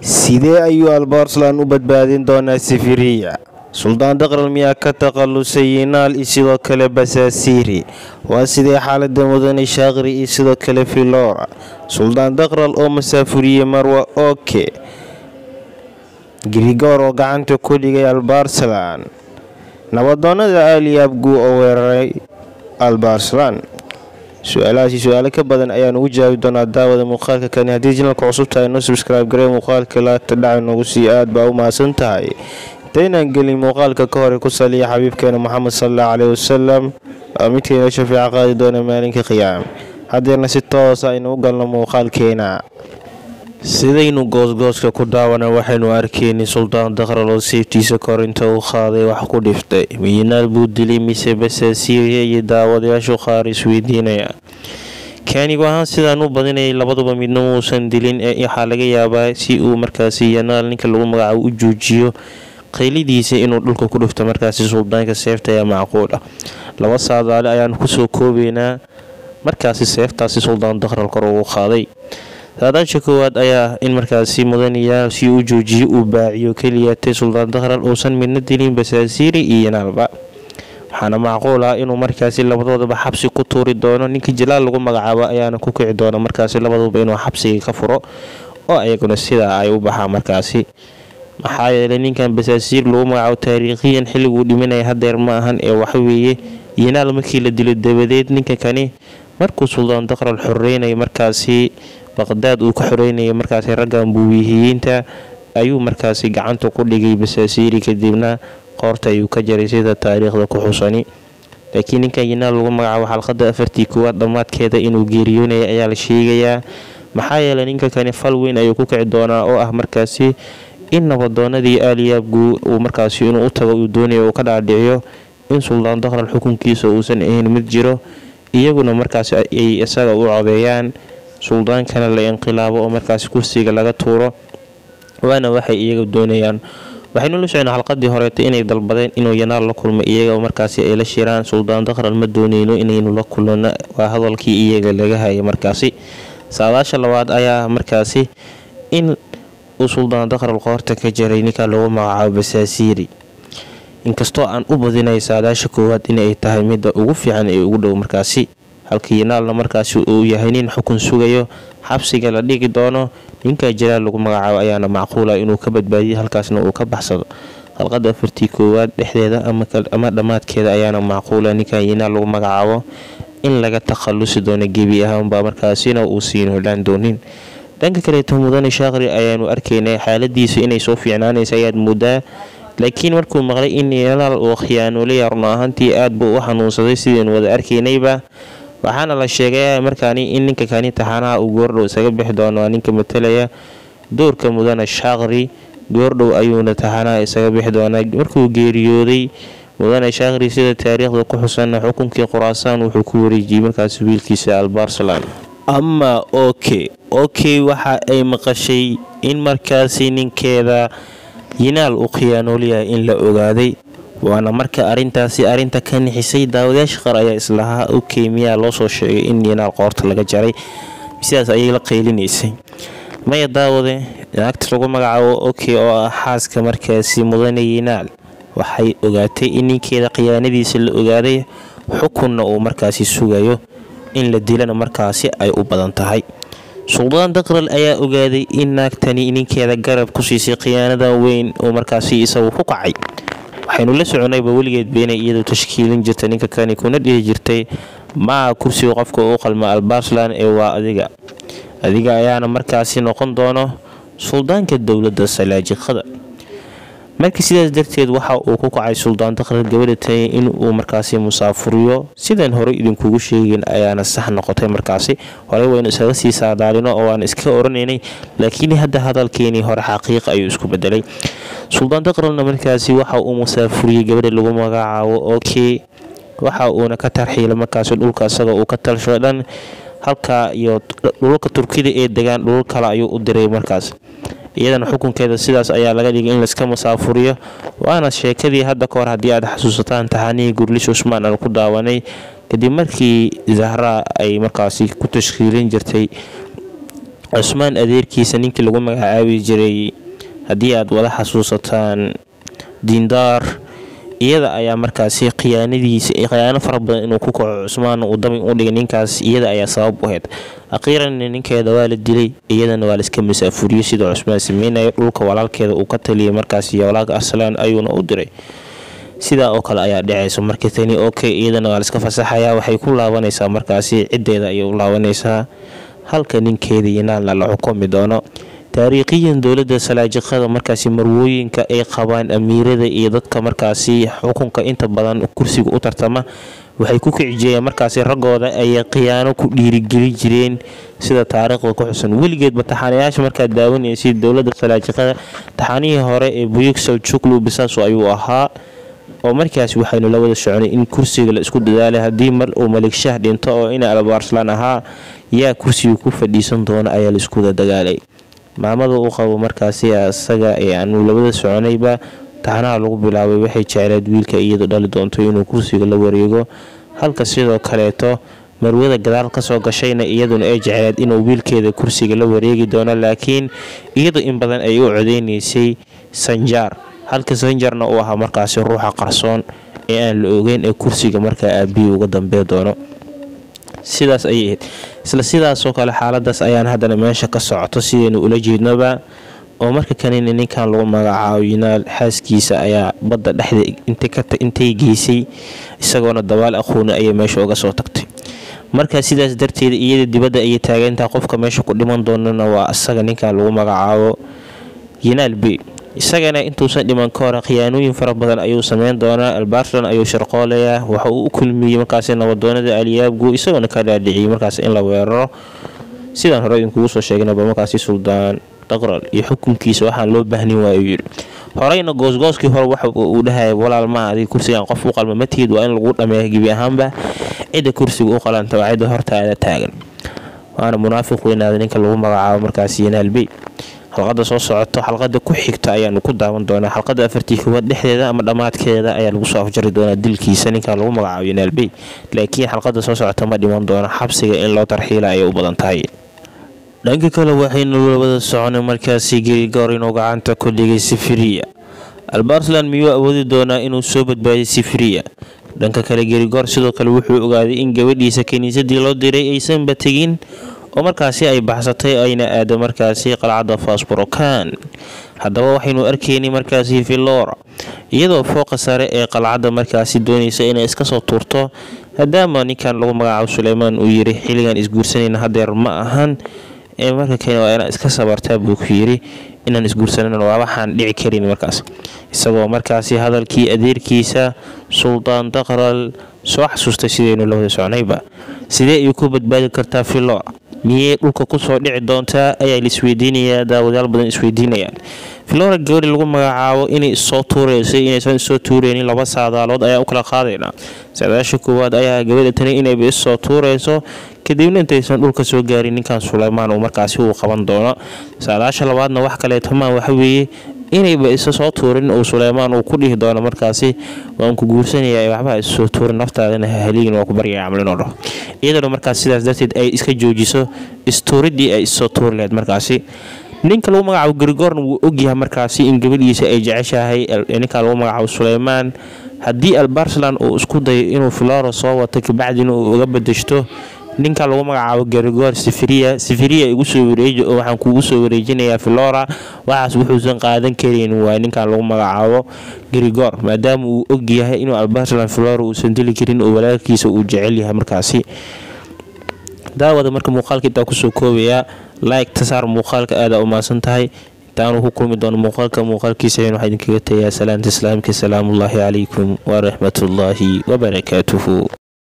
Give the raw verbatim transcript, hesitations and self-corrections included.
sidee ayuu Albarslan u badbaadin doonaa Sifiriya? Suldaan Daqral miyaa ka takhalusay Yinaal iyo sidoo kale Basaasiri? Waa sidee xaaladda Mudane Shaaqri iyo sidoo kale Filora? Suldaan Daqral oo masaafuriyay Marwa Oke, Grigor oo gacanta ku dhigay Albarslan, nabadoonnada Aliyabgu oo weeraray Albarslan. su'aalahaasi su'aalo ka badan ayaan ugu jawaabi doonaa daawada muuqaalka kan. haddii channelka cusub tahay noo subscribe garee, muuqaalka laagta dhaca noogu sii aad baa u mahadsan tahay. intaynaan gelin muuqaalka ka hore ku saliya xabiibkeena Muxamed sallallahu alayhi wasallam oo midkeena shafaaca qaadi doona maalinka qiyaam. haddeerna si toos ah aynu u galno muuqaalkeena. sidaynu goosgooska ku daawana waxaynu arkaynay Suldaan Daqral oo seeftiisa korinta u qaaday wax ku dhiftay. Yinaal buu dilay mise Basaasiri iyo daawadayaashu qaar isweydiinaya. kanigu ahaan sidaan u badinayay labaduba midna muusan dilin ee waxaa laga yaabaa si uu markaasi Yinaal ninka lagu magacaabo u joojiyo qaylidiisa inuu dhulka ku dhifto markaasi suldaanka seefta ayaa macquul ah. laba saadaale ayaan ku soo koobaynaa markaasi seeftaasi Suldaan Daqral kor ugu qaaday. saadaasha koowaad ayaa in markaasi Mudane Yinaal si uu joojiyo uu baaciyo kaliya tay Suldaan Daqral uusan midna dilin Basaasiri iyo Yinaalba. waxaana macquul ah inuu markaasi labadoodaba xabsi ku tuuri doono. ninka Jilaal lagu magacaabo ayaana ku kici doona markaasi labaduba inuu xabsiga ka furo oo ayaguna sidaa ay u baxaan markaasi. maxaa yeelay ninkan Basaasiri lagu magacaabo taariikhiyan xilliguu dhimanaya hadeer ma ahan ee waxa weeye Yinaal markii la dilo dabadeed ninka kani markuu Suldaan Daqral xoreynay markaasi Baqdaad uu ka xoreynay markaasi raggan buuwiyiinta ayuu markaasi gacanta ku dhigay Basaasiri kadibna qoorta ayuu ka jaray sida taariikhda ku xusani. laakiin ninka Yinaal lagu magacaabo xalqada afartii koowaad dhamaadkeeda inuu geeriyoonay ayaa la sheegayaa. maxaa yeelay ninka kani fal weyn ayuu ku kici doonaa oo ah markaasi in nabadoonnadii Aliyabgu uu markaasi inuu u tago uu doonayo uu ka dhaadhiciyo in Suldaan Daqral xukunkiisa uusan ahayn mid jiro, iyaguna markaasi ay isaga u codeeyaan suldaankana la inqilaabo oo markaasi kursiga laga tuuro. waana waxay iyaga doonayaan. waxaynu la soconnaa xalqadii horeetay inay dalbadeen inuu Yinaal la kulmo iyaga markaasi ay la shiraan. Suldaan Daqral ma doonayno inaynu la kulno, waa hadalkii iyaga laga hayay markaasi. saadaasha labaad ayaa markaasi in uu Suldaan Daqral qoorta ka jaray ninka lagu magacaabo Basaasiri. inkastoo aan u badinay saadaasha koowaad inay tahay midda ugu fiican ee ugu dhow markaasi, halka Yinaalna markaasi uu yahay nin xukun sugayo xabsiga la dhigi doono. ninka Jilaal lagu magacaabo ayaana macquul ah inuu ka badbaadiyo halkaasna uu ka baxsado. halqada afartii koowaad dhexdeeda ama ama dhamaadkeeda ayaana macquul ah ninka Yinaal lagu magacaabo in laga takhalusi doono gebi ahaanba markaasina uu siin holaan doonin. dhanka kale Mudane Shaaqri ayaanu arkaynay xaaladiisa inay soo fiicnaanayso ayaad moodaa. laakiin markuu maqlay in Yinaal uu khiyaanoolay run ahaantii aad buu u xanuunsaday sideen wada arkaynayba. waxaana la sheegay markaani in ninka kani taxanaha uu goordhow isaga bixi doono ninka matalaya doorka Mudane Shaaqri. goordhow ayuuna taxanaha isaga bixi doonaa markuu geeriyooday Mudane Shaaqri sida taariikhda ku xusan xukunkii Khuraasaan wuxuu ku wareejiyay markaas wiilkiisa Albarslan. ama Oke Oke waxa ay maqashay in markaasi ninkeeda Yinaal uu khiyaanoolay in la ogaaday. waana marka arintaasi arinta ka nixisay daawadayaasha qaar ayaa islaha Oke miyaa loo soo sheegay in Yinaal qoorta laga jaray, sidaas ayay la qeylinaysay. maya daawade naagta lagu magacaabo Oke oo ah xaaska markaasi Mudane Yinaal waxay ogaatay in ninkeeda khiyaanadiisa la ogaaday, xukunna uu markaasi sugayo in la dilana markaasi ay u badan tahay. Suldaan Daqral ayaa ogaaday in naagtani ninkeeda garab ku siisay khiyaanada weyn oo markaasi isagu ku kacay. waxaynu la soconayba weligeed beenay iyadoo tashkiilin jirtay ninka kani kuna dhihi jirtay ma kursiga qofka uu qalma Albarslan ee waa adiga adiga ayaana markaasi noqon doono suldaanka dowladda Salaajiqada. markii sidaas darteed waxa uu ku kacay Suldaan Daqral gabadha tay in uu markaasi musaafuriyo sidaan hore idinkugu sheegin ayaana sax noqotay. markaasi hore waynu isaga sii saadaalino oo aan iska oranaynay, laakiin hadda hadalkeeni hore xaqiiq ayuu isku bedelay. Suldaan Daqralna markaasi waxa uu musaafuriyay gabadha lagu magacaabo Oke. waxa uuna ka tarxiilay markaasi dhulka asaga uu ka talsho dhan halka iyo dhulka Turkida ee degaan dhul kale ayuu u diray markaas. iyadana xukunkeeda sidaas ayaa laga dhigay in la iska musaafuriyo. waana sheekadii hadda ka hor haddii aad xasuusataan taxanihii Gurlish Usmaan aan ku daawanay kadib markii Zahra ay markaasi ku tashkiilin jirtay cusmaan adeerkiisa ninkii lagu magacaabi jiray haddii aad wada xasuusataan diindaar, iyada ayaa markaasi khiyaanadiisa khiyaano fara badan inuu ku kaco cusmaan uu dami u dhigay ninkaas, iyada ayaa sabab u ahayd. akhiiran ninkeeda waa la dilay, iyadana waa la iska masaafuriyey sida cusmaan sameynaya. dhulka walaalkeeda uu ka taliyay markaasi walaalka Arslan ayuuna u diray. sidaa oo kale ayaa dhacayso markii tani okay, iyadana waa la iska fasaxayaa, waxay ku laabanaysaa markaasi cideeda ayay u laabanaysaa, halka ninkeeda Yinaal la xukumi doono. taariikhiyan dowladda Salaajiqada markaasi marwooyinka ay qabaan amiirada iyo dadka markaasi xukunka inta badan kursiga u tartama waxay ku kiciyeen markaasi ragooda ay khiyaano ku dhiirigeli jireen sida taariikhda ku xusan. weligeed taxanayaasha marka daawanayay dowladda Salaajiqada taxanihii hore ee Buyuk Selçuklu Bisaso ayuu ahaa, oo markaas waxaynu la wada soconay in kursiga la isku dadaalay hadii mar uu Malik Shah dhinto oo ina Alp Arslan ahaa yaa kursiga ku fadhiisan doona ayaa la isku dagaalay. maamada uu qabo markaasi asaga ee aanu labada soconayba taxanaha lagu bilaabay waxay jecleed wiilka iyadu dhali doonto inuu kursiga la wareego, halka sidoo kaleeto marwada gadaal ka soo gashayna iyaduna ay jecleed inuu wiilkeeda kursiga la wareegi doono, laakiin iyadu in badan ay u codeynaysay Sanjar, halka Sanjarna uu ahaa markaasi ruuxa qarsoon ee aan la ogeyn ee kursiga markaa aabi uga dambeey doono. sidaas ay ahayd. isla sidaas oo kale xaaladaas ayaan haddana meesha ka socoto sidaynu ula jeednaba, oo marka kanina ninkan lagu magacaabo Yinaal xaaskiisa ayaa badda dhexda intay ka intay geysay isagoona dabaal aqoon ayay meesha uga soo tagtay. marka sidaas darteed iyada dibadda ay taageenta qofka meesha ku dhiman doonana waa asaga ninkan lagu magacaabo Yinaal B. isagana intuusan dhiman ka hor khiyaanooyin fara badan ayuu sameyn doonaa. Alp Arslan ayuu sharqoolaya, waxa uu u kulmiyay markaas nabadoonada Aliyaabgu isagoo ka dhaadhiciyay markaas in la weeraro sidaan hore idinku soo sheegnaba markaas Suldaan Daqral iyo xukunkiisa waxaan loo baahnin waa yiri. horeyna goosgooskii hore waxa uu dhahay walaal ma adii kursigan qof u qalma matiid waa in lagu dhameeyo gibi ahaanba cid kursiga u qalanta waa cid hortaada taagan, waana munaafiq weynaada ninka lagu magacaabo markaas Yinaal B. xalqada soo socoto xalqada ku xigta ayaanu ku daawan doonaa. xalqada afartii koowaad dhexdeeda ama dhamaadkeeda ayaa lagu soo afjari doonaa dilkiisa ninka lagu magacaabo Yinaal B, laakiin xalqada soo socota ma dhiman doono, xabsiga in loo tarxiila ay u badan tahay. dhanka kale waxaynu wada soconay markaasi Grigor inuu gacanta ku dhigay Sifiriya. Alp Arslan miyuu awoodi doonaa inuu soo badbaadiyo Sifiriya? dhanka kale Grigor sidoo kale wuxuu ogaaday in gabadhiisa kaniisadii loo diray aysan batigin oo markaasi ay baxsatay ayna aado markaasi qalcadda Fasborokan. haddaba waxaynu arkaynay markaasi Filora iyadoo fooqa sare ee qalcadda markaasi doonaysa inay iska soo tuurto, hadama ninkan lagu magacaabo Suleymaan uu yiri xiligan isguursanayna hadeer ma ahan ee marka kale waa inaan iska sabartaa buu ku yiri inaan isguursanayna waa waxaan dhici karin markaas, isagoo markaasi hadalkii adeerkiisa Suldaan Daqral soo xasuustay sidaynu la wada soconayba. sidee ay ku badbaadi kartaa Filora? miyay dhulka ku soo dhici doontaa ayaa la isweydiinayaa, daawadayaal badan isweydiinayaan. Filora gabadhi lagu magacaabo inay soo tuurayso inaysan soo tuureynin laba saadaalood ayaa u kala qaadayna. saadaasha koowaad ayaa gabadha tani inay bay soo tuurayso kadibna intaysan dhulka soo gaarin ninkan Suleymaan uu markaasi uu qaban doono. saadaasha labaadna wax kale tama waxa weeye inay ba isa soo tuurin oo Suleymaan uu ku dhihi doono markaasi waan ku guursanayaa waxba is soo tuurin naftaadana haliin waa ku baryaa amalin oo iyadoo markaas sidaas darteed ay iska joojiso istooridii ay soo tuurleed. markaasi ninka lagu magacaabo Grigor wuu ogyahay markaasi in gabadhiisa ay jeceshahay ninka lagu magacaabo Suleymaan. haddii Alp Arslan uu isku dayo inuu Filora soo wato kabacdina uu uga bedeshto ninka lagu magacaabo Grigor Sifiriya Sifiriya igu soo wareejiyo oo waxaan kugu soo wareejinayaa Filora, waxaas wuxuu qaadan karin waa ninka lagu magacaabo Grigor maadaama uu ogyahay inuu Alp Arslan Filora uu san dili karin oo walaalkiisa uu jecel yahay. markaasi daawada marka muuqaalka inta ku soo koobaya like tasaar muuqaalka aad u maasan tahay taanu ku kulmi doono muuqaalka muuqaalkiisa waxaan idinkaga tagayaa salaanta islaamka salaamullaahi calaykum wa rahmatullaahi wa barakaatuhu.